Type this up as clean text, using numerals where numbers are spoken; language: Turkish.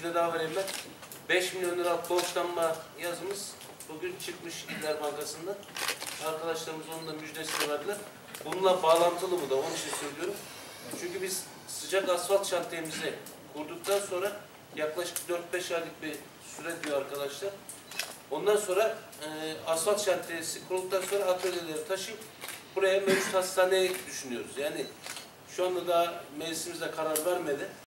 müjde daha vereyim ben. 5 milyon lira borçlanma yazımız bugün çıkmış İller Bankası'nda. Arkadaşlarımız onun da müjdesini verdiler. Bununla bağlantılı bu da, onun için söylüyorum. Çünkü biz sıcak asfalt şantiyemizi kurduktan sonra yaklaşık 4-5 aylık bir süre diyor arkadaşlar. Ondan sonra asfalt şantiyesi kurulduktan sonra atölyeleri taşıyıp buraya mevcut hastaneyi düşünüyoruz. Yani şu anda daha meclisimizde karar vermedi.